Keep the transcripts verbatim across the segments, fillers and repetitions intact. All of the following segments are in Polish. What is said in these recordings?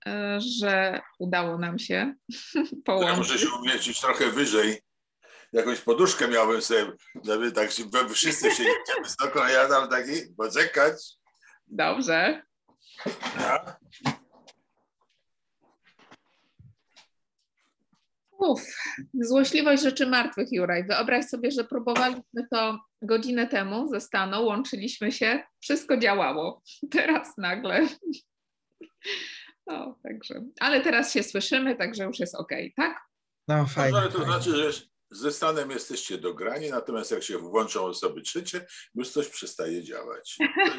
że udało nam się połączyć. Ja muszę się umieścić trochę wyżej. Jakąś poduszkę miałbym sobie, żeby tak wszyscy siedzicie wysoko, a ja tam taki, poczekać. Dobrze. Ja. Uf, złośliwość rzeczy martwych, Juraj. Wyobraź sobie, że próbowaliśmy to godzinę temu ze Staną, łączyliśmy się, wszystko działało. Teraz nagle. No, także. Ale teraz się słyszymy, także już jest okej, tak? No fajnie. No, to znaczy, że ze Stanem jesteście dograni, natomiast jak się włączą osoby trzecie, już coś przestaje działać.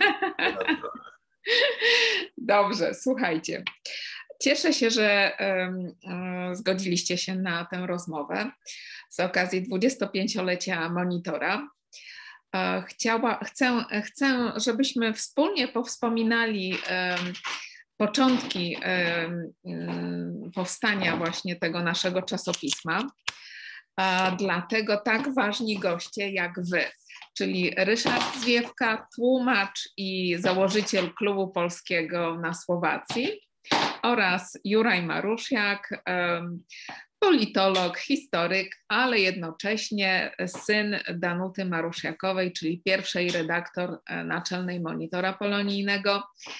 Dobrze, słuchajcie. Cieszę się, że um, zgodziliście się na tę rozmowę z okazji dwudziestopięciolecia Monitora. Chciała, chcę, chcę, żebyśmy wspólnie powspominali um, początki um, powstania właśnie tego naszego czasopisma. Dlatego tak ważni goście jak wy, czyli Ryszard Zwiewka, tłumacz i założyciel Klubu Polskiego na Słowacji, oraz Juraj Marusziak, politolog, historyk, ale jednocześnie syn Danuty Marusziakowej, czyli pierwszej redaktor naczelnej Monitora Polonijnego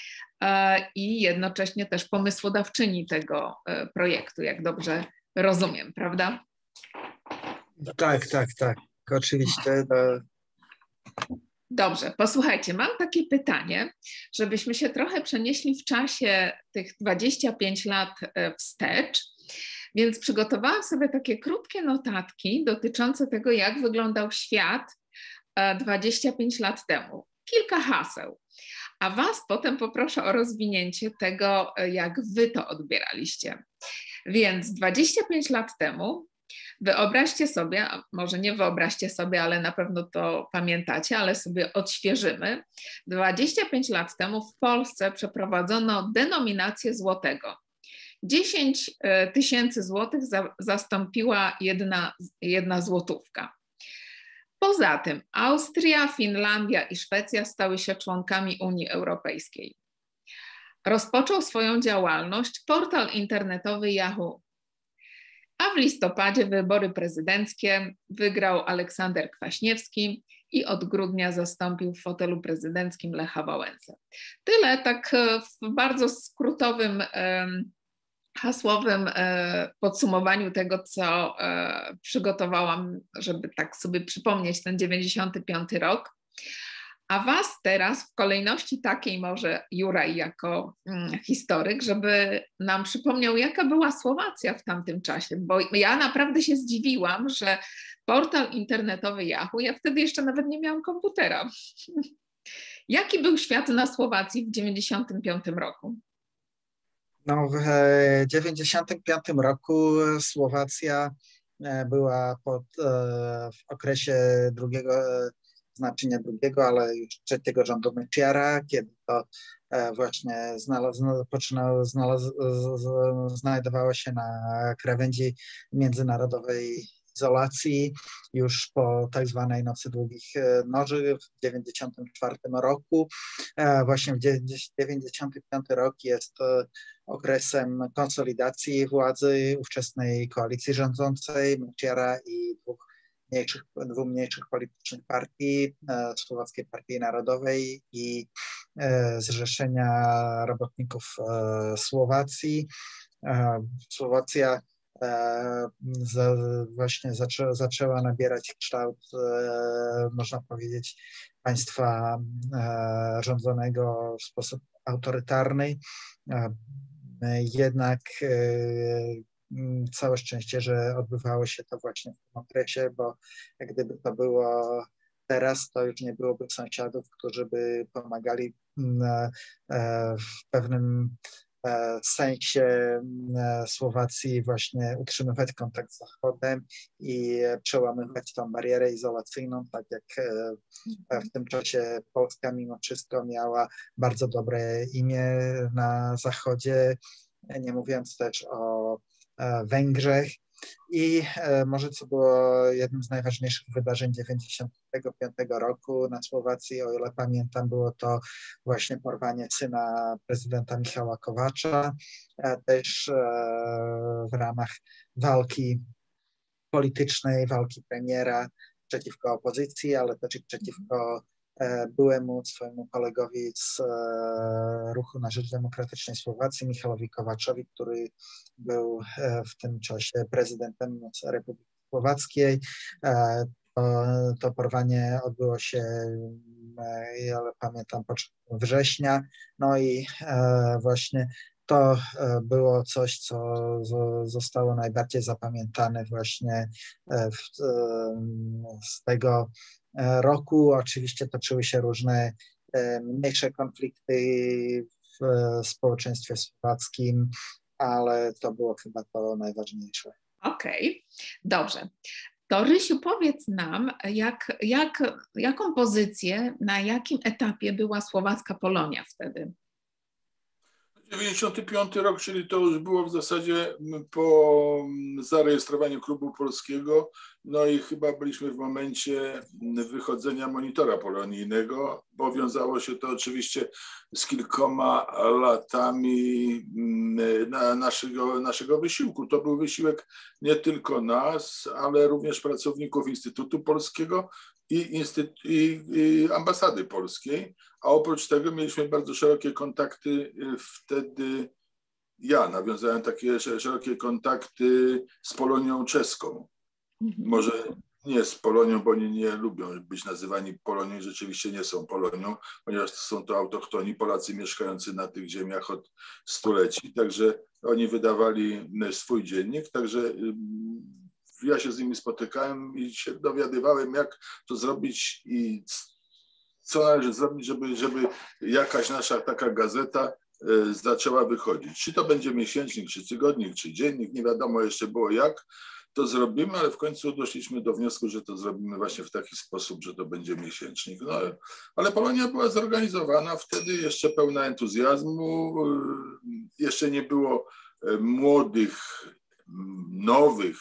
i jednocześnie też pomysłodawczyni tego projektu, jak dobrze rozumiem, prawda? Tak, tak, tak, oczywiście. To... Dobrze, posłuchajcie, mam takie pytanie, żebyśmy się trochę przenieśli w czasie tych dwudziestu pięciu lat wstecz, więc przygotowałam sobie takie krótkie notatki dotyczące tego, jak wyglądał świat dwadzieścia pięć lat temu. Kilka haseł, a was potem poproszę o rozwinięcie tego, jak wy to odbieraliście. Więc dwadzieścia pięć lat temu wyobraźcie sobie, a może nie wyobraźcie sobie, ale na pewno to pamiętacie, ale sobie odświeżymy. dwadzieścia pięć lat temu w Polsce przeprowadzono denominację złotego. dziesięć tysięcy złotych za, zastąpiła jedna, jedna złotówka. Poza tym Austria, Finlandia i Szwecja stały się członkami Unii Europejskiej. Rozpoczął swoją działalność portal internetowy Yahoo. A w listopadzie wybory prezydenckie wygrał Aleksander Kwaśniewski i od grudnia zastąpił w fotelu prezydenckim Lecha Wałęsę. Tyle tak w bardzo skrótowym, hasłowym podsumowaniu tego, co przygotowałam, żeby tak sobie przypomnieć ten dziewięćdziesiąty piąty rok. A was teraz w kolejności takiej może Juraj jako mm, historyk, żeby nam przypomniał, jaka była Słowacja w tamtym czasie, bo ja naprawdę się zdziwiłam, że portal internetowy Yahoo, ja wtedy jeszcze nawet nie miałam komputera. Jaki był świat na Słowacji w dziewięćdziesiątym piątym roku? No, w dziewięćdziesiątym piątym roku Słowacja była pod, w okresie drugiego znaczy nie drugiego, ale już trzeciego rządu Mečiara, kiedy to właśnie znalaz, poczynał, znalaz, znajdowało się na krawędzi międzynarodowej izolacji już po tak zwanej Nocy Długich Noży w dziewięćdziesiątym czwartym roku. Właśnie dziewięćdziesiąty piąty rok jest okresem konsolidacji władzy ówczesnej koalicji rządzącej Mečiara i dwóch Mniejszych, dwóch mniejszych politycznych partii, e, Słowackiej Partii Narodowej i e, Zrzeszenia Robotników e, Słowacji. E, Słowacja e, za, właśnie zaczę, zaczęła nabierać kształt, e, można powiedzieć, państwa e, rządzonego w sposób autorytarny. E, jednak e, całe szczęście, że odbywało się to właśnie w tym okresie, bo jak gdyby to było teraz, to już nie byłoby sąsiadów, którzy by pomagali w pewnym sensie Słowacji właśnie utrzymywać kontakt z Zachodem i przełamywać tą barierę izolacyjną, tak jak w tym czasie Polska mimo wszystko miała bardzo dobre imię na Zachodzie, nie mówiąc też o Węgrzech, I może co było jednym z najważniejszych wydarzeń dziewięćdziesiątego piątego roku na Słowacji, o ile pamiętam, było to właśnie porwanie syna prezydenta Michała Kovácsa, też w ramach walki politycznej, walki premiera przeciwko opozycji, ale też i przeciwko byłemu swojemu kolegowi z Ruchu na Rzecz Demokratycznej Słowacji, Michałowi Kovácsowi, który był w tym czasie prezydentem Republiki Słowackiej. To, to porwanie odbyło się, ale pamiętam, początku września. No i właśnie to było coś, co zostało najbardziej zapamiętane właśnie w, z tego roku. Oczywiście toczyły się różne mniejsze konflikty w społeczeństwie słowackim, ale to było chyba to najważniejsze. Okej, okay. Dobrze. To Rysiu, powiedz nam, jak, jak, jaką pozycję, na jakim etapie była słowacka Polonia wtedy? dziewięćdziesiąty piąty rok, czyli to już było w zasadzie po zarejestrowaniu klubu polskiego, no i chyba byliśmy w momencie wychodzenia monitora polonijnego, bo wiązało się to oczywiście z kilkoma latami na naszego, naszego wysiłku. To był wysiłek nie tylko nas, ale również pracowników Instytutu Polskiego i, Instytut, i, i ambasady polskiej, a oprócz tego mieliśmy bardzo szerokie kontakty wtedy, ja nawiązałem takie szerokie kontakty z Polonią czeską. Może nie z Polonią, bo oni nie lubią być nazywani Polonią, rzeczywiście nie są Polonią, ponieważ są to autochtoni Polacy mieszkający na tych ziemiach od stuleci, także oni wydawali swój dziennik, także ja się z nimi spotykałem i się dowiadywałem, jak to zrobić i co należy zrobić, żeby, żeby jakaś nasza taka gazeta zaczęła wychodzić. Czy to będzie miesięcznik, czy tygodnik, czy dziennik, nie wiadomo jeszcze było jak to zrobimy, ale w końcu doszliśmy do wniosku, że to zrobimy właśnie w taki sposób, że to będzie miesięcznik. No, ale Polonia była zorganizowana, wtedy jeszcze pełna entuzjazmu, jeszcze nie było młodych, nowych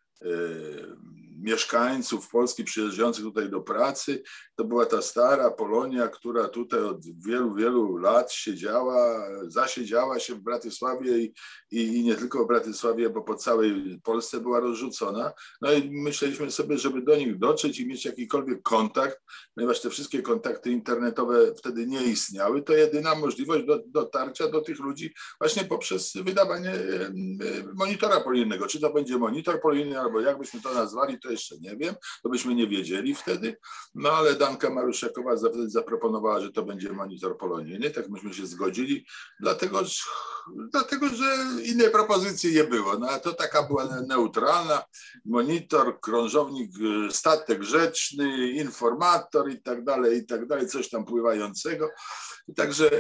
mieszkańców Polski przyjeżdżających tutaj do pracy. To była ta stara Polonia, która tutaj od wielu, wielu lat siedziała, zasiedziała się w Bratysławie i, i, i nie tylko w Bratysławie, bo po całej Polsce była rozrzucona. No i myśleliśmy sobie, żeby do nich dotrzeć i mieć jakikolwiek kontakt, ponieważ te wszystkie kontakty internetowe wtedy nie istniały, to jedyna możliwość do, dotarcia do tych ludzi właśnie poprzez wydawanie monitora polonijnego. Czy to będzie monitor polonijny, albo jak byśmy to nazwali, to jeszcze nie wiem, to byśmy nie wiedzieli wtedy, no ale Danka Maruszakowa wtedy zaproponowała, że to będzie monitor polonijny, tak myśmy się zgodzili, dlatego, dlatego że innej propozycji nie było, no a to taka była neutralna, monitor, krążownik, statek rzeczny, informator i tak dalej, i tak dalej, coś tam pływającego, także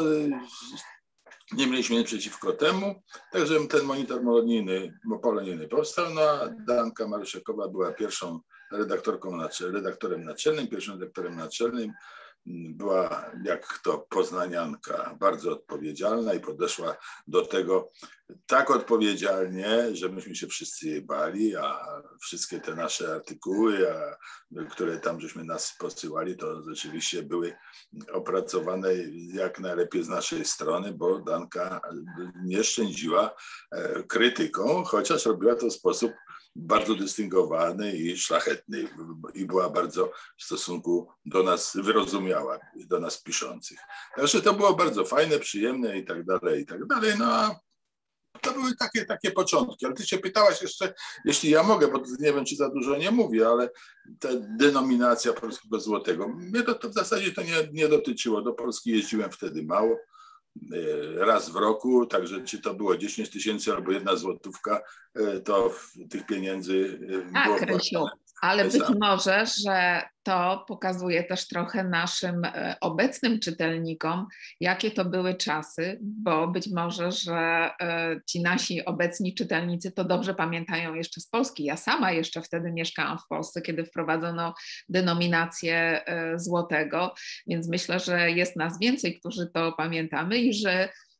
nie mieliśmy nic przeciwko temu, także ten monitor polonijny, polonijny powstał, no a Danka Maruszakowa była pierwszą redaktorką, redaktorem naczelnym, pierwszym redaktorem naczelnym, była jak to poznanianka, bardzo odpowiedzialna i podeszła do tego tak odpowiedzialnie, że myśmy się wszyscy jej bali, a wszystkie te nasze artykuły, a, które tam żeśmy nas posyłali, to rzeczywiście były opracowane jak najlepiej z naszej strony, bo Danka nie szczędziła krytyką, chociaż robiła to w sposób bardzo dystyngowany i szlachetny i była bardzo w stosunku do nas wyrozumiała, do nas piszących. Także to było bardzo fajne, przyjemne i tak dalej, i tak dalej. No a to były takie, takie początki, ale ty się pytałaś jeszcze, jeśli ja mogę, bo nie wiem, czy za dużo nie mówię, ale ta denominacja polskiego złotego, mnie to, to w zasadzie to nie, nie dotyczyło. Do Polski jeździłem wtedy mało, raz w roku, także czy to było dziesięć tysięcy albo jedna złotówka, to tych pieniędzy tak, było... Rysiu, ale być może, że to pokazuje też trochę naszym obecnym czytelnikom, jakie to były czasy, bo być może, że ci nasi obecni czytelnicy to dobrze pamiętają jeszcze z Polski. Ja sama jeszcze wtedy mieszkałam w Polsce, kiedy wprowadzono denominację złotego, więc myślę, że jest nas więcej, którzy to pamiętamy i że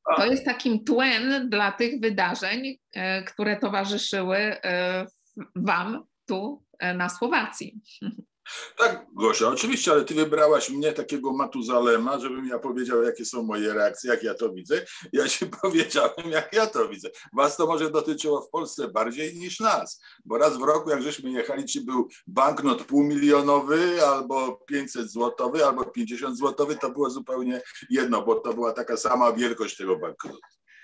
to jest takim tłem dla tych wydarzeń, które towarzyszyły wam tu na Słowacji. Tak, Gosia, oczywiście, ale ty wybrałaś mnie, takiego Matuzalema, żebym ja powiedział, jakie są moje reakcje, jak ja to widzę. Ja ci powiedziałem, jak ja to widzę. Was to może dotyczyło w Polsce bardziej niż nas, bo raz w roku, jak żeśmy jechali, czy był banknot półmilionowy, albo pięćset złotowy, albo pięćdziesiąt złotowy, to było zupełnie jedno, bo to była taka sama wielkość tego banknotu.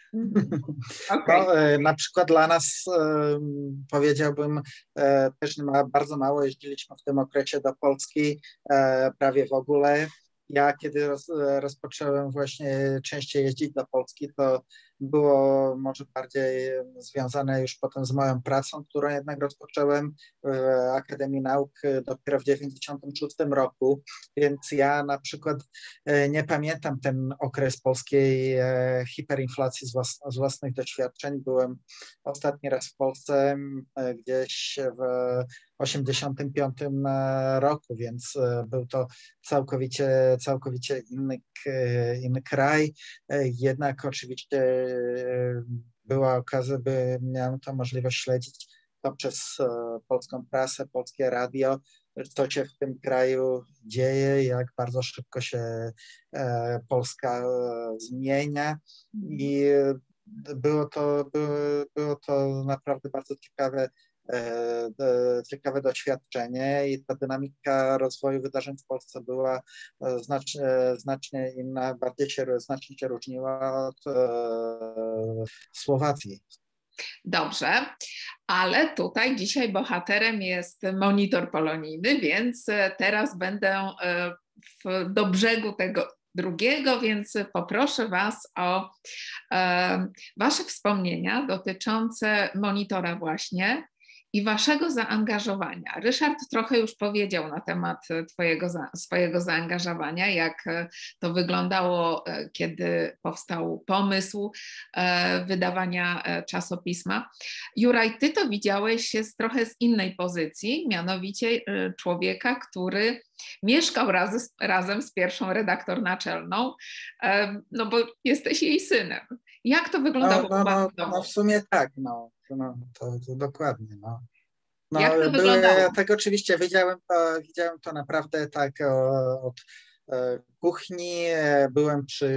Okay. No, na przykład dla nas, powiedziałbym, też bardzo mało jeździliśmy w tym okresie do Polski, prawie w ogóle. Ja kiedy roz, rozpocząłem właśnie częściej jeździć do Polski, to było może bardziej związane już potem z moją pracą, którą jednak rozpocząłem w Akademii Nauk dopiero w dziewięćdziesiątym szóstym roku, więc ja na przykład nie pamiętam ten okres polskiej hiperinflacji z, włas, z własnych doświadczeń. Byłem ostatni raz w Polsce gdzieś w osiemdziesiątym piątym roku, więc był to całkowicie, całkowicie inny, inny kraj. Jednak oczywiście była okazja, by miałem to możliwość śledzić to przez polską prasę, polskie radio, co się w tym kraju dzieje, jak bardzo szybko się Polska zmienia i było to, było, było to naprawdę bardzo ciekawe ciekawe doświadczenie i ta dynamika rozwoju wydarzeń w Polsce była znacznie, znacznie inna, bardziej się, znacznie się różniła od Słowacji. Dobrze, ale tutaj dzisiaj bohaterem jest monitor polonijny, więc teraz będę w, do brzegu tego drugiego, więc poproszę Was o e, Wasze wspomnienia dotyczące monitora właśnie i waszego zaangażowania. Ryszard trochę już powiedział na temat twojego, swojego zaangażowania, jak to wyglądało, kiedy powstał pomysł wydawania czasopisma. Juraj, ty to widziałeś z trochę z innej pozycji, mianowicie człowieka, który mieszkał raz, razem z pierwszą redaktor naczelną, no bo jesteś jej synem. Jak to wyglądało no, no, u was no, w domu? no w sumie tak, no, no to, to dokładnie. No. No, Jak to były, wyglądało? tak oczywiście widziałem to, widziałem to naprawdę tak o, od e, kuchni, byłem przy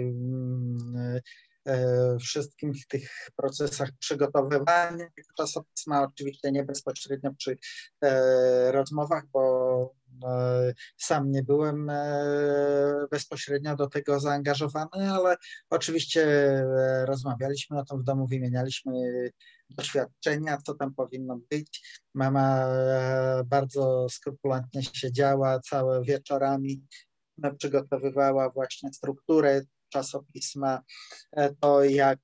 mm, e, wszystkich tych procesach przygotowywania tego czasopisma, oczywiście nie bezpośrednio przy e, rozmowach, bo e, sam nie byłem e, bezpośrednio do tego zaangażowany, ale oczywiście e, rozmawialiśmy o tym w domu, wymienialiśmy doświadczenia, co tam powinno być. Mama bardzo skrupulatnie siedziała całe wieczorami, przygotowywała właśnie strukturę czasopisma, to jak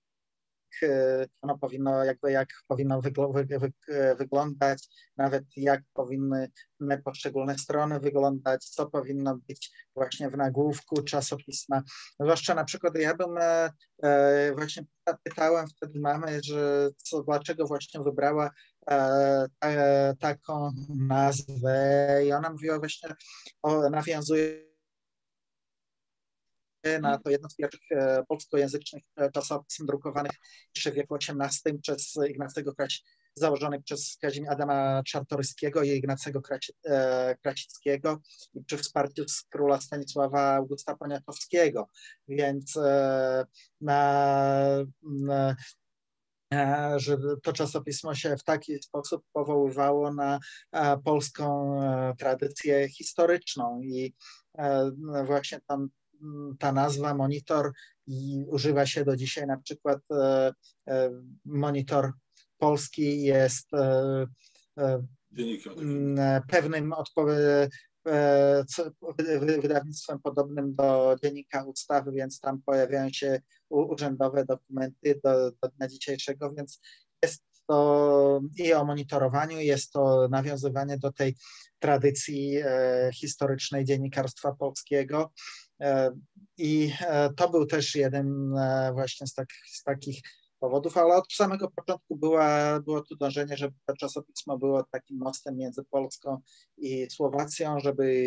ono powinno, jakby jak powinno wyglądać, nawet jak powinny poszczególne strony wyglądać, co powinno być właśnie w nagłówku czasopisma. Zwłaszcza na przykład ja bym właśnie pytałem wtedy mamy, że co, dlaczego właśnie wybrała taką nazwę i ona mówiła właśnie, o, nawiązuje na to jedno z pierwszych polskojęzycznych czasopism drukowanych jeszcze w wieku osiemnastym przez Ignacego Kraś, założonych przez Kazimierza Adama Czartoryskiego i Ignacego Krasickiego i przy wsparciu z króla Stanisława Augusta Poniatowskiego. Więc na, na że to czasopismo się w taki sposób powoływało na polską tradycję historyczną i właśnie tam ta nazwa monitor i używa się do dzisiaj, na przykład e, e, monitor polski jest e, e, pewnym odpowiedź wydawnictwem podobnym do Dziennika Ustawy, więc tam pojawiają się urzędowe dokumenty do, do dnia dzisiejszego, więc jest to i o monitorowaniu, jest to nawiązywanie do tej tradycji e, historycznej dziennikarstwa polskiego. I to był też jeden właśnie z, tak, z takich powodów, ale od samego początku była, było tu dążenie, żeby to czasopismo było takim mostem między Polską i Słowacją, żeby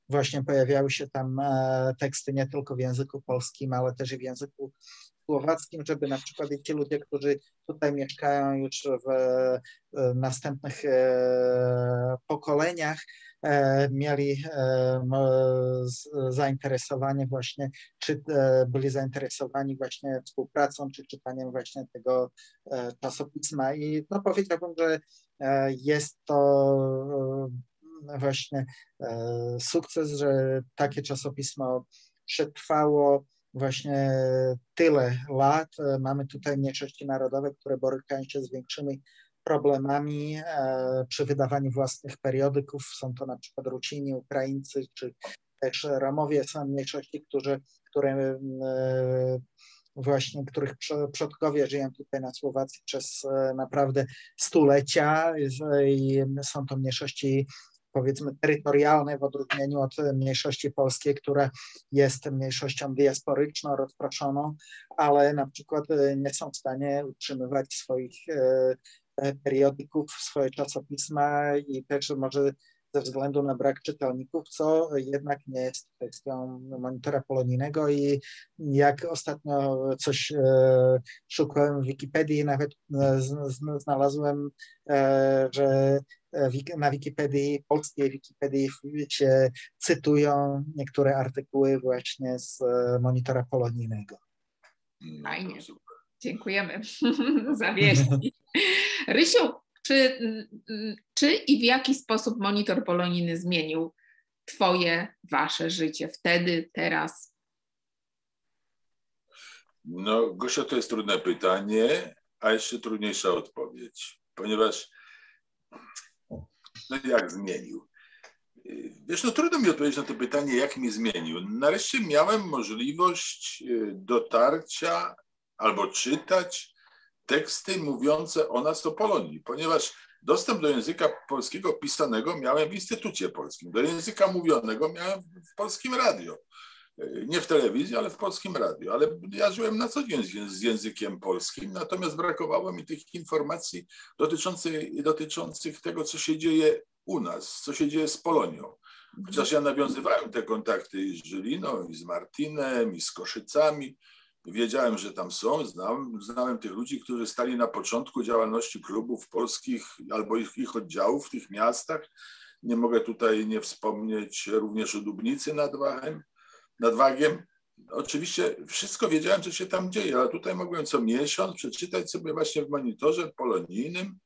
właśnie pojawiały się tam teksty nie tylko w języku polskim, ale też i w języku słowackim, żeby na przykład ci ludzie, którzy tutaj mieszkają już w następnych pokoleniach, mieli zainteresowanie właśnie, czy byli zainteresowani właśnie współpracą, czy czytaniem właśnie tego czasopisma. I no powiedziałbym, że jest to właśnie sukces, że takie czasopismo przetrwało właśnie tyle lat. Mamy tutaj mniejszości narodowe, które borykają się z większymi problemami przy wydawaniu własnych periodyków. Są to na przykład Rusini, Ukraińcy, czy też Romowie. Są mniejszości, którzy, które właśnie, których przodkowie żyją tutaj na Słowacji przez naprawdę stulecia i są to mniejszości, powiedzmy, terytorialne w odróżnieniu od mniejszości polskiej, która jest mniejszością diasporyczną, rozproszoną, ale na przykład nie są w stanie utrzymywać swoich periodyków, swoje czasopisma i też może ze względu na brak czytelników, co jednak nie jest kwestią monitora polonijnego i jak ostatnio coś e, szukałem w Wikipedii, nawet e, z, znalazłem, e, że na Wikipedii, polskiej Wikipedii się cytują niektóre artykuły właśnie z monitora polonijnego. Fajnie. Dziękujemy za wieści. Rysiu, czy, czy i w jaki sposób monitor polonijny zmienił twoje, wasze życie wtedy, teraz? No, Gosia, to jest trudne pytanie, a jeszcze trudniejsza odpowiedź, ponieważ no jak zmienił? Wiesz, no trudno mi odpowiedzieć na to pytanie, jak mi zmienił. Nareszcie miałem możliwość dotarcia albo czytać teksty mówiące o nas, o Polonii, ponieważ dostęp do języka polskiego pisanego miałem w Instytucie Polskim, do języka mówionego miałem w Polskim Radio. Nie w telewizji, ale w Polskim Radiu. Ale ja żyłem na co dzień z językiem polskim, natomiast brakowało mi tych informacji dotyczących, dotyczących tego, co się dzieje u nas, co się dzieje z Polonią. Chociaż ja nawiązywałem te kontakty i z Żyliną, i z Martinem, i z Koszycami. Wiedziałem, że tam są, znałem, znałem tych ludzi, którzy stali na początku działalności klubów polskich albo ich, ich oddziałów w tych miastach. Nie mogę tutaj nie wspomnieć również o Dubnicy nad Wachem. nad Wagiem. Oczywiście wszystko wiedziałem, co się tam dzieje, ale tutaj mogłem co miesiąc przeczytać sobie właśnie w monitorze polonijnym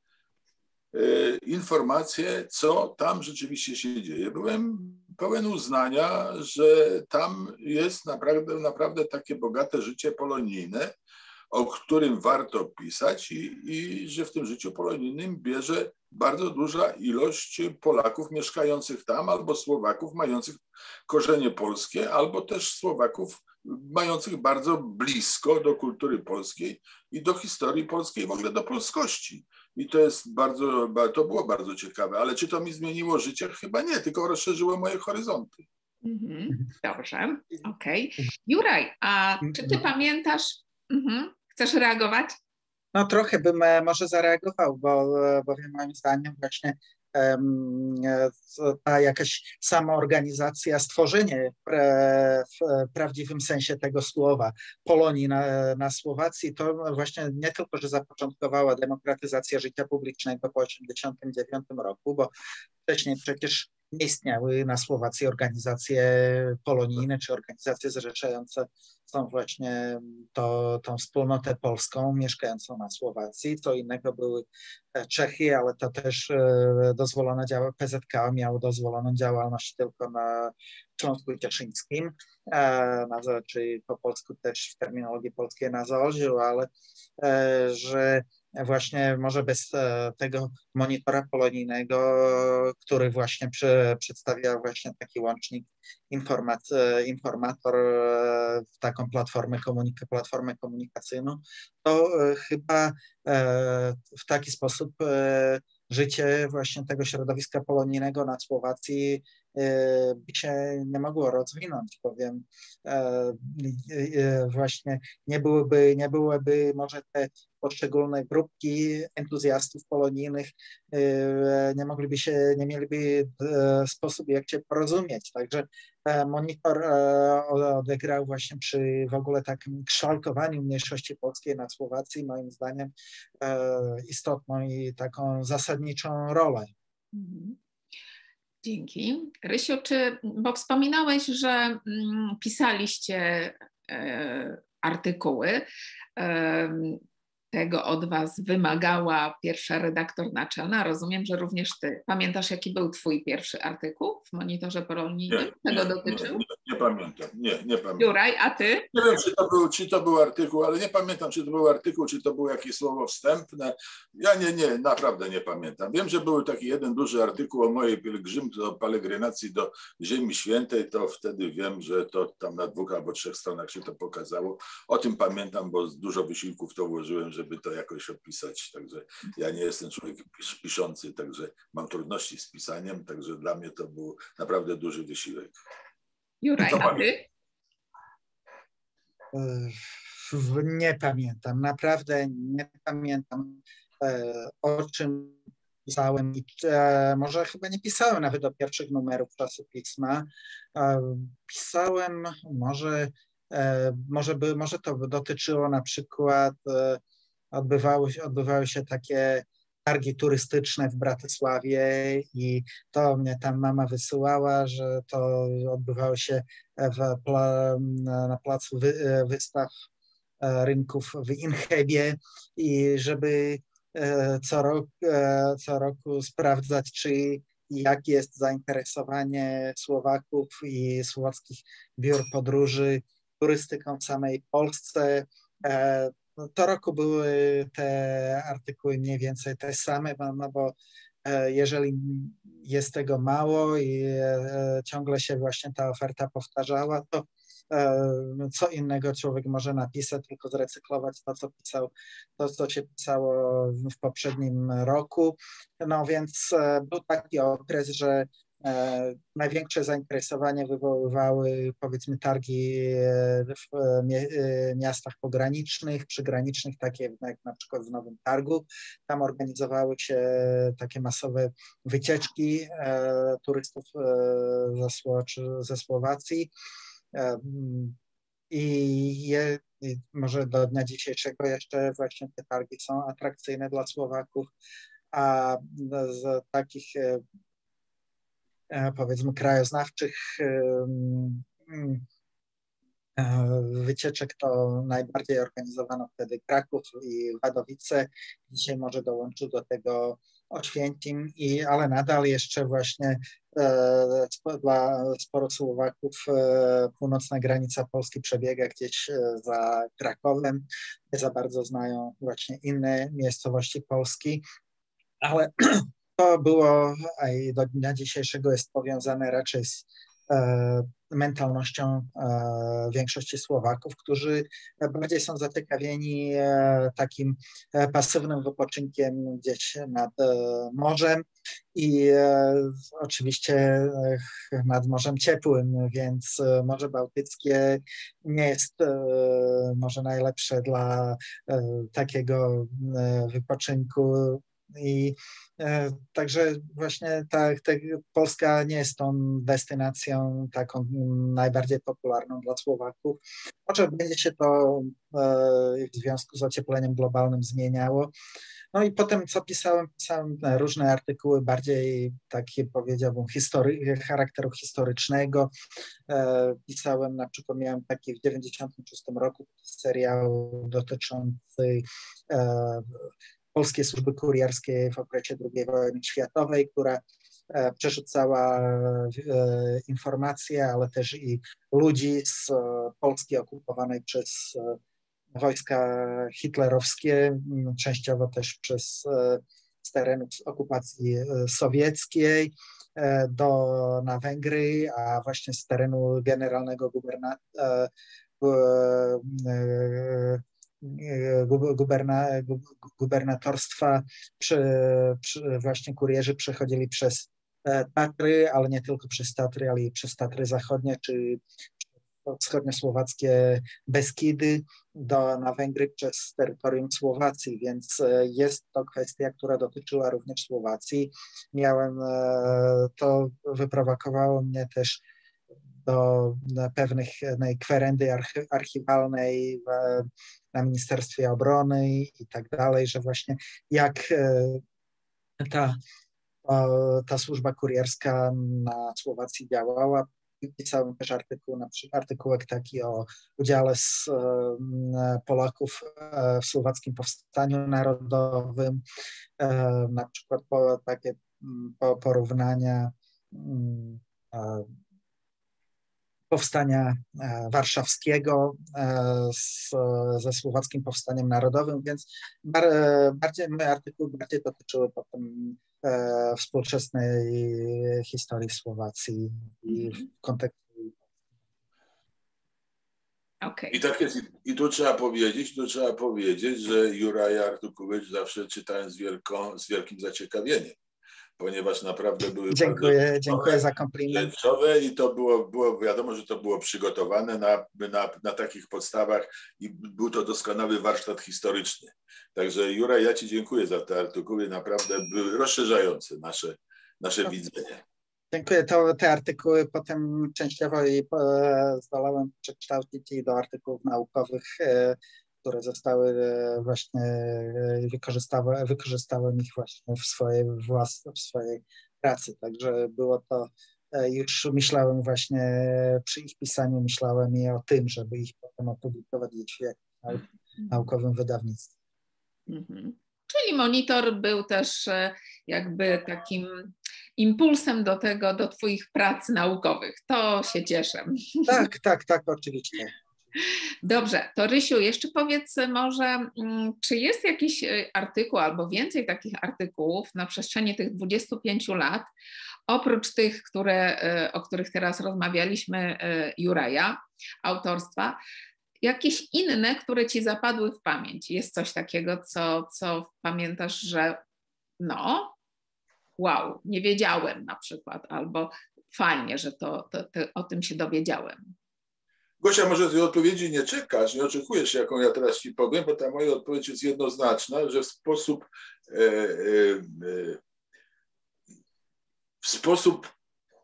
y, informacje, co tam rzeczywiście się dzieje. Byłem pełen uznania, że tam jest naprawdę, naprawdę takie bogate życie polonijne, o którym warto pisać i, i że w tym życiu polonijnym bierze bardzo duża ilość Polaków mieszkających tam albo Słowaków mających korzenie polskie, albo też Słowaków mających bardzo blisko do kultury polskiej i do historii polskiej, w ogóle do polskości. I to jest bardzo, to było bardzo ciekawe. Ale czy to mi zmieniło życie? Chyba nie, tylko rozszerzyło moje horyzonty. Mhm, dobrze, okej. Okay. Juraj, a czy ty pamiętasz, mhm, chcesz reagować? No trochę bym może zareagował, bo, bo moim zdaniem właśnie um, ta jakaś samoorganizacja, stworzenie w, w prawdziwym sensie tego słowa Polonii na, na Słowacji, to właśnie nie tylko, że zapoczątkowała demokratyzację życia publicznego po osiemdziesiątym dziewiątym roku, bo wcześniej przecież nie istniały na Słowacji organizacje polonijne czy organizacje zrzeszające są właśnie to, tą wspólnotę polską mieszkającą na Słowacji. Co innego były Czechy, ale to też dozwolona działa, P Z K miało dozwoloną działalność tylko na Śląsku Cieszyńskim, na, czy po polsku też w terminologii polskiej na Zaolziu, ale że właśnie może bez tego monitora polonijnego, który właśnie przy, przedstawia właśnie taki łącznik informat, informator, taką platformę, komunika, platformę komunikacyjną, to chyba w taki sposób życie właśnie tego środowiska polonijnego na Słowacji by się nie mogło rozwinąć, bowiem właśnie nie byłyby, nie byłyby może te poszczególne grupki entuzjastów polonijnych, nie mogliby się, nie mieliby sposób, jak się porozumieć. Także Monitor odegrał właśnie przy w ogóle takim kształtowaniu mniejszości polskiej na Słowacji, moim zdaniem, istotną i taką zasadniczą rolę. Mhm. Dzięki. Rysiu, czy, bo wspominałeś, że mm, pisaliście e, artykuły, e, tego od was wymagała pierwsza redaktor naczelna. Rozumiem, że również ty. Pamiętasz, jaki był twój pierwszy artykuł w Monitorze Polonijnym? Czego dotyczył? Nie, nie, nie pamiętam. Nie, nie pamiętam. Juraj, a ty? Nie wiem, czy to, był, czy to był artykuł, ale nie pamiętam, czy to był artykuł, czy to było jakieś słowo wstępne. Ja nie, nie, naprawdę nie pamiętam. Wiem, że był taki jeden duży artykuł o mojej pielgrzymce, o pelegrynacji do Ziemi Świętej, to wtedy wiem, że to tam na dwóch albo trzech stronach się to pokazało. O tym pamiętam, bo dużo wysiłków w to włożyłem, żeby to jakoś opisać. Także ja nie jestem człowiekiem piszący, także mam trudności z pisaniem, także dla mnie to był naprawdę duży wysiłek. Juraj, a ty? Nie pamiętam, naprawdę nie pamiętam, o czym pisałem i może chyba nie pisałem nawet do pierwszych numerów czasopisma. Pisałem, może, może, by, może to dotyczyło na przykład, odbywały, odbywały się takie targi turystyczne w Bratysławie i to mnie tam mama wysyłała, że to odbywało się w, na placu wy, wystaw rynków w Inhebie i żeby co, rok, co roku sprawdzać, czy jakie jest zainteresowanie Słowaków i słowackich biur podróży turystyką w samej Polsce. To roku były te artykuły mniej więcej te same, no bo jeżeli jest tego mało i ciągle się właśnie ta oferta powtarzała, to co innego człowiek może napisać, tylko zrecyklować to, co pisał, to, co się pisało w poprzednim roku. No więc był taki okres, że największe zainteresowanie wywoływały, powiedzmy, targi w miastach pogranicznych, przygranicznych, takie jak na przykład w Nowym Targu. Tam organizowały się takie masowe wycieczki turystów ze Słowacji. I, je, I może do dnia dzisiejszego jeszcze właśnie te targi są atrakcyjne dla Słowaków, a z takich powiedzmy krajoznawczych wycieczek to najbardziej organizowano wtedy Kraków i Wadowice. Dzisiaj może dołączył do tego Oświęcim, i, ale nadal jeszcze właśnie e, dla sporo Słowaków e, północna granica Polski przebiega gdzieś e, za Krakowem. Nie za bardzo znają właśnie inne miejscowości Polski, ale to było, a i do dnia dzisiejszego jest powiązane raczej z e, mentalnością e, większości Słowaków, którzy bardziej są zaciekawieni e, takim e, pasywnym wypoczynkiem gdzieś nad e, morzem i e, oczywiście e, nad Morzem Ciepłym, więc e, Morze Bałtyckie nie jest e, może najlepsze dla e, takiego e, wypoczynku. I e, także właśnie ta, ta Polska nie jest tą destynacją taką najbardziej popularną dla Słowaków. Może będzie się to e, w związku z ociepleniem globalnym zmieniało. No i potem, co pisałem, pisałem różne artykuły bardziej takie, powiedziałbym, history, charakteru historycznego. E, pisałem, na przykład miałem taki w dziewięćdziesiątym szóstym roku serial dotyczący e, polskiej służby kurierskiej w okresie drugiej wojny światowej, która e, przerzucała e, informacje, ale też i ludzi z e, Polski okupowanej przez e, wojska hitlerowskie, częściowo też przez e, z terenów okupacji e, sowieckiej e, do, na Węgry, a właśnie z terenu generalnego guberna, e, e, Guberna, gubernatorstwa przy, przy właśnie kurierzy przechodzili przez Tatry, ale nie tylko przez Tatry, ale i przez Tatry Zachodnie czy wschodniosłowackie Beskidy do, na Węgry przez terytorium Słowacji, więc jest to kwestia, która dotyczyła również Słowacji. Miałem, to wyprowokowało mnie też do pewnych kwerendy archiwalnej w, na Ministerstwie Obrony i tak dalej, że właśnie jak ta, ta służba kurierska na Słowacji działała. Pisałem też artykuł, na przykład artykułek taki o udziale z, Polaków w słowackim powstaniu narodowym, na przykład po, takie po, porównania powstania warszawskiego z, ze słowackim powstaniem narodowym, więc bardziej moje artykuły bardziej dotyczyły potem współczesnej historii Słowacji i w kontekście. Okay. I tak jest, i tu trzeba powiedzieć, tu trzeba powiedzieć, że Juraja Artukowicz zawsze czytałem z, wielką, z wielkim zaciekawieniem, ponieważ naprawdę były dziękuję, bardzo dziękuję za komplement. I to było, było wiadomo, że to było przygotowane na, na, na takich podstawach i był to doskonały warsztat historyczny. Także Juraj, ja Ci dziękuję za te artykuły, naprawdę były rozszerzające nasze, nasze no. widzenie. Dziękuję. To, te artykuły potem częściowo i zdołałem przekształcić i do artykułów naukowych, które zostały właśnie, wykorzystałem, wykorzystałem ich właśnie w swojej własnej, w swojej pracy. Także było to, już myślałem właśnie przy ich pisaniu, myślałem i o tym, żeby ich potem opublikować w naukowym wydawnictwie. Mhm. Czyli monitor był też jakby takim impulsem do tego, do Twoich prac naukowych. To się cieszę. Tak, tak, tak, oczywiście. Dobrze, to Rysiu, jeszcze powiedz może, czy jest jakiś artykuł albo więcej takich artykułów na przestrzeni tych dwudziestu pięciu lat, oprócz tych, które, o których teraz rozmawialiśmy, Juraja, autorstwa, jakieś inne, które Ci zapadły w pamięć? Jest coś takiego, co, co pamiętasz, że no, wow, nie wiedziałem na przykład, albo fajnie, że to, to, to o tym się dowiedziałem. Gosia, może tej odpowiedzi nie czekasz, nie oczekujesz, jaką ja teraz Ci powiem, bo ta moja odpowiedź jest jednoznaczna, że w sposób e, e, w sposób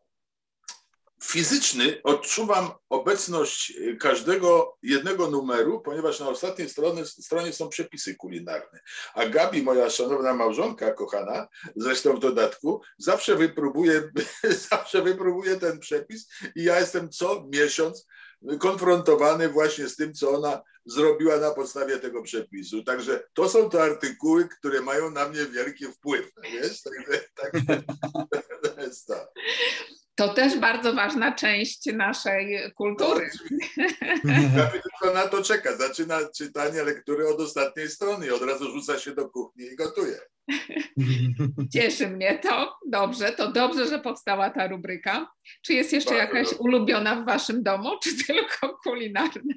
fizyczny odczuwam obecność każdego jednego numeru, ponieważ na ostatniej stronie, stronie są przepisy kulinarne. A Gabi, moja szanowna małżonka, kochana, zresztą w dodatku, zawsze wypróbuje, zawsze wypróbuje ten przepis i ja jestem co miesiąc konfrontowany właśnie z tym, co ona zrobiła na podstawie tego przepisu. Także to są te artykuły, które mają na mnie wielki wpływ. Wiesz? Także, także to jest to. To też bardzo ważna część naszej kultury. No, tylko na to czeka. Zaczyna czytanie lektury od ostatniej strony i od razu rzuca się do kuchni i gotuje. Cieszy mnie to. Dobrze, to dobrze, że powstała ta rubryka. Czy jest jeszcze bardzo jakaś dobrze. ulubiona w Waszym domu, czy tylko kulinarna?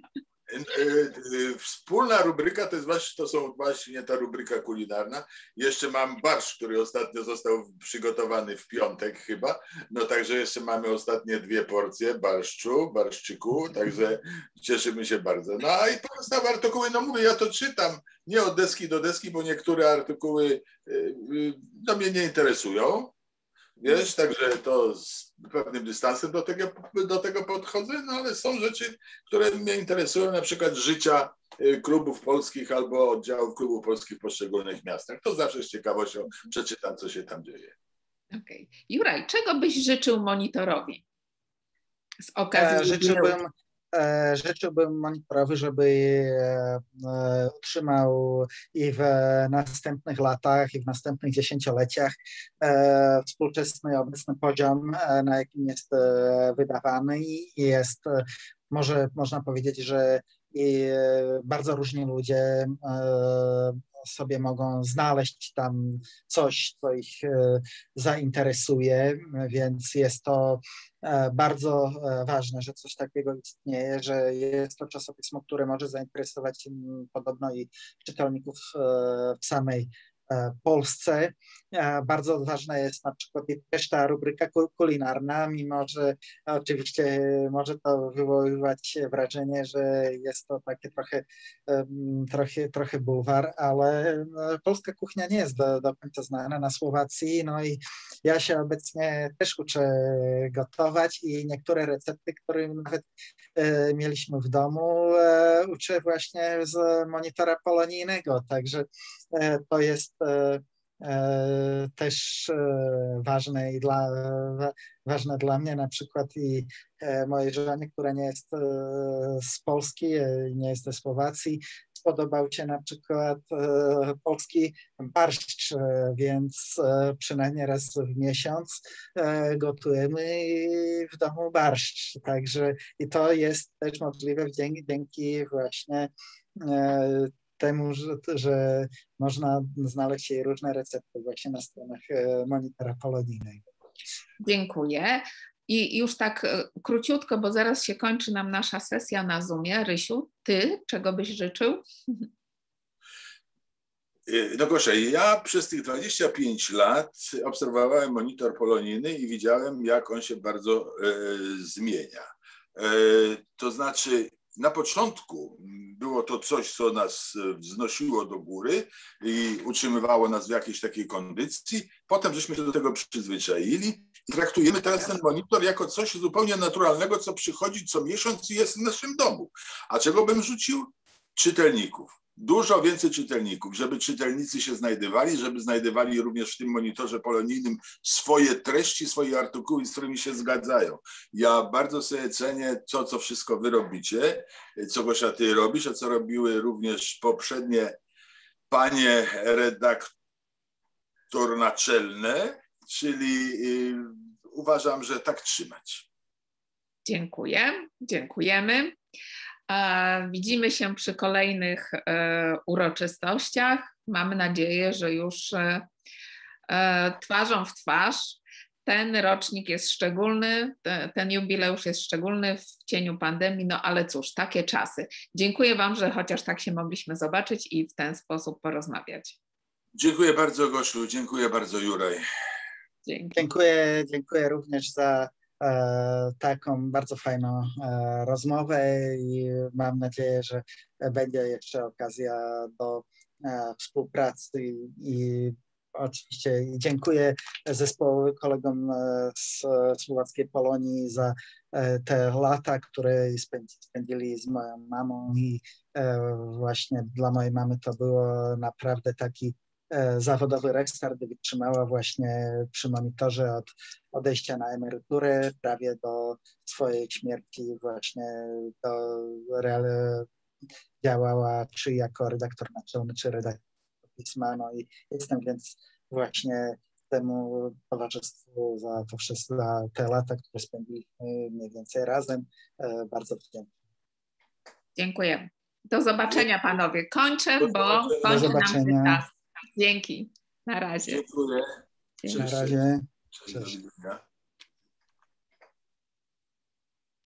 Wspólna rubryka to, jest właśnie, to są właśnie ta rubryka kulinarna. Jeszcze mam barszcz, który ostatnio został przygotowany w piątek chyba. No także jeszcze mamy ostatnie dwie porcje barszczu, barszczyku, także cieszymy się bardzo. No a i pozostałe artykuły, no mówię, ja to czytam nie od deski do deski, bo niektóre artykuły no, mnie nie interesują. Wiesz, także to z pewnym dystansem do tego, do tego podchodzę, no ale są rzeczy, które mnie interesują, na przykład życia klubów polskich albo oddziałów klubów polskich w poszczególnych miastach. To zawsze z ciekawością przeczytam, co się tam dzieje. Okej. Okay. Juraj, czego byś życzył monitorowi z okazji? E, życzyłbym, e, życzyłbym monitorowi, żeby e, utrzymał i w następnych latach, i w następnych dziesięcioleciach e, współczesny, obecny poziom, e, na jakim jest e, wydawany i jest, e, może można powiedzieć, że i bardzo różni ludzie e, sobie mogą znaleźć tam coś, co ich zainteresuje, więc jest to bardzo ważne, że coś takiego istnieje, że jest to czasopismo, które może zainteresować podobno i czytelników w samej Polsce. Bardzo ważna jest na przykład też ta rubryka kulinarna, mimo że oczywiście może to wywoływać wrażenie, że jest to takie trochę, trochę, trochę bulwar, ale polska kuchnia nie jest do, do końca znana na Słowacji, no i ja się obecnie też uczę gotować i niektóre recepty, które nawet mieliśmy w domu, uczę właśnie z monitora polonijnego, także to jest też ważne i dla, ważne dla mnie na przykład i mojej żonie, która nie jest z Polski, nie jest ze Słowacji. Spodobał się na przykład polski barszcz, więc przynajmniej raz w miesiąc gotujemy w domu barszcz. Także i to jest też możliwe dzięki, dzięki właśnie temu, że, że można znaleźć jej różne recepty właśnie na stronach monitora polonijnego. Dziękuję. I już tak króciutko, bo zaraz się kończy nam nasza sesja na Zoomie. Rysiu, ty czego byś życzył? No proszę, ja przez tych dwadzieścia pięć lat obserwowałem monitor polonijny i widziałem, jak on się bardzo e, zmienia. E, to znaczy, na początku było to coś, co nas wznosiło do góry i utrzymywało nas w jakiejś takiej kondycji. Potem żeśmy się do tego przyzwyczaili i traktujemy teraz ten monitor jako coś zupełnie naturalnego, co przychodzi co miesiąc i jest w naszym domu. A czego bym rzucił? Czytelników. Dużo więcej czytelników, żeby czytelnicy się znajdowali, żeby znajdowali również w tym monitorze polonijnym swoje treści, swoje artykuły, z którymi się zgadzają. Ja bardzo sobie cenię to, co wszystko wy robicie, co Gosia ty robisz, a co robiły również poprzednie panie redaktor naczelne, czyli uważam, że tak trzymać. Dziękuję, dziękujemy. Widzimy się przy kolejnych uroczystościach. Mamy nadzieję, że już twarzą w twarz. Ten rocznik jest szczególny, ten jubileusz jest szczególny w cieniu pandemii, no ale cóż, takie czasy. Dziękuję wam, że chociaż tak się mogliśmy zobaczyć i w ten sposób porozmawiać. Dziękuję bardzo, Gosiu, dziękuję bardzo, Juraj. Dzięki. Dziękuję, dziękuję również za taką bardzo fajną rozmowę i mam nadzieję, że będzie jeszcze okazja do współpracy i oczywiście dziękuję zespołowi, kolegom z Słowackiej Polonii za te lata, które spędzili z moją mamą i właśnie dla mojej mamy to było naprawdę taki zawodowy restart, gdy wytrzymała właśnie przy monitorze od odejścia na emeryturę prawie do swojej śmierci właśnie do real, działała czy jako redaktor naczelny, czy redaktor pisma. No i jestem więc właśnie temu towarzystwu za to wszystko, za te lata, które spędziliśmy mniej więcej razem, bardzo wdzięczny. Dziękuję. Do zobaczenia, panowie. Kończę, bo Do kończy nam się zobaczenia. czas. Dzięki. Na razie. Dziękuję. Na razie. Cześć. Cześć.